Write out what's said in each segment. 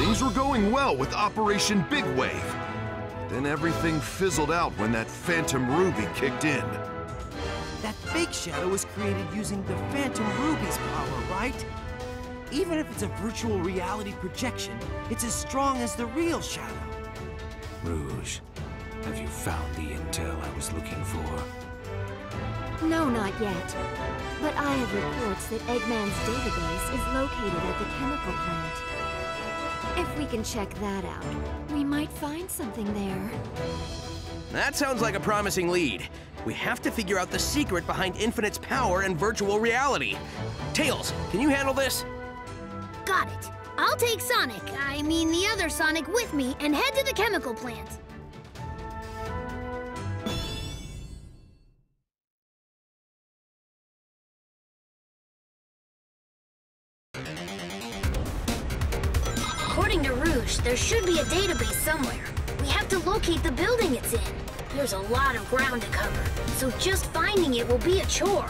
Things were going well with Operation Big Wave. Then everything fizzled out when that Phantom Ruby kicked in. That fake shadow was created using the Phantom Ruby's power, right? Even if it's a virtual reality projection, it's as strong as the real shadow. Rouge, have you found the intel I was looking for? No, not yet. But I have reports that Eggman's database is located at the chemical plant. If we can check that out, we might find something there. That sounds like a promising lead. We have to figure out the secret behind Infinite's power and virtual reality. Tails, can you handle this? Got it. I'll take Sonic, I mean the other Sonic, with me and head to the chemical plant. According to Rouge, there should be a database somewhere. We have to locate the building it's in. There's a lot of ground to cover, so just finding it will be a chore.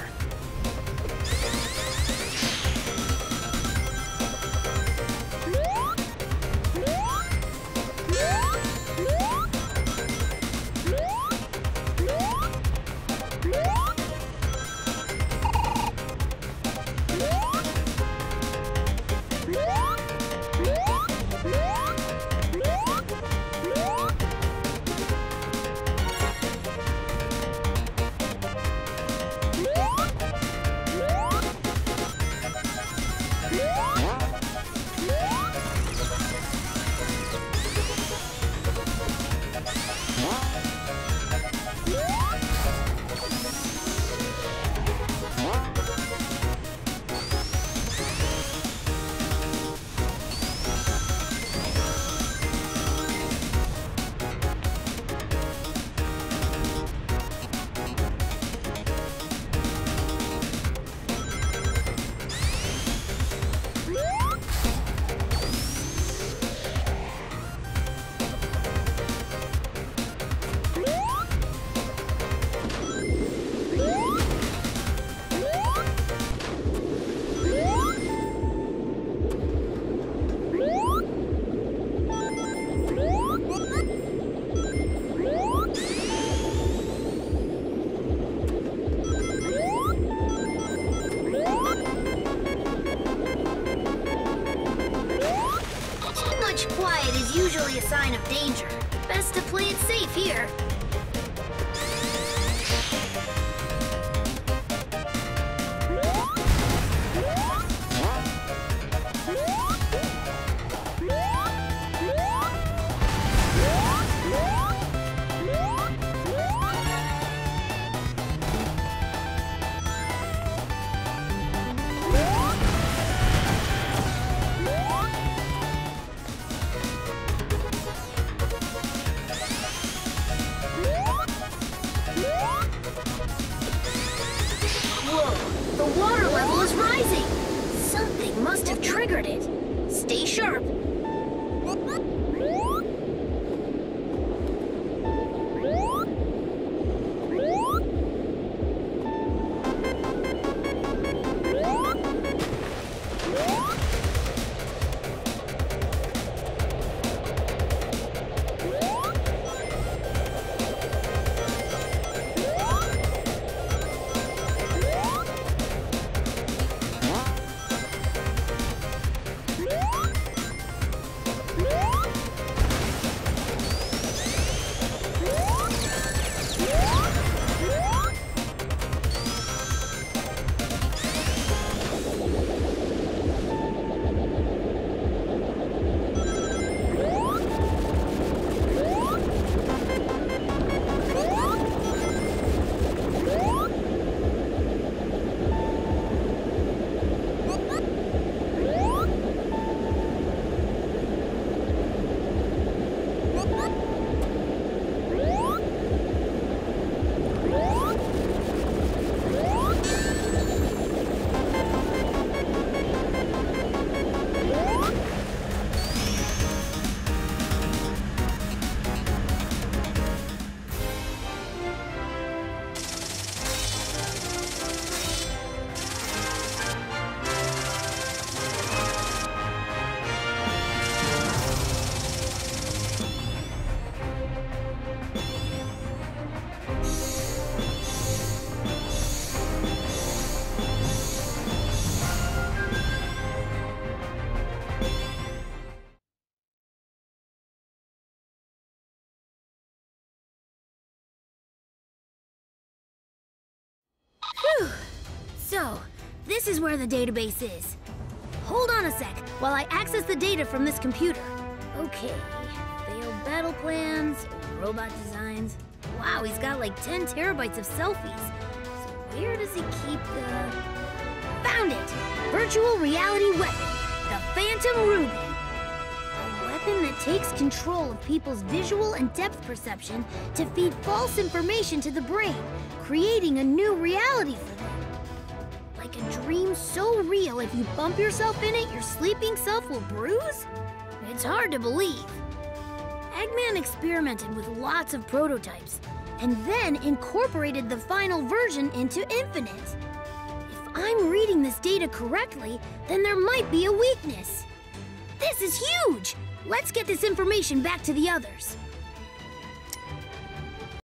Usually a sign of danger. Best to play it safe here. The water level is rising! Something must have triggered it. Stay sharp. This is where the database is. Hold on a sec while I access the data from this computer. Okay, failed battle plans, robot designs. Wow, he's got like 10 terabytes of selfies. So where does he keep the... Found it! Virtual reality weapon, the Phantom Ruby. A weapon that takes control of people's visual and depth perception to feed false information to the brain, creating a new reality for them. Like a dream so real if you bump yourself in it, your sleeping self will bruise? It's hard to believe. Eggman experimented with lots of prototypes, and then incorporated the final version into Infinite. If I'm reading this data correctly, then there might be a weakness. This is huge! Let's get this information back to the others.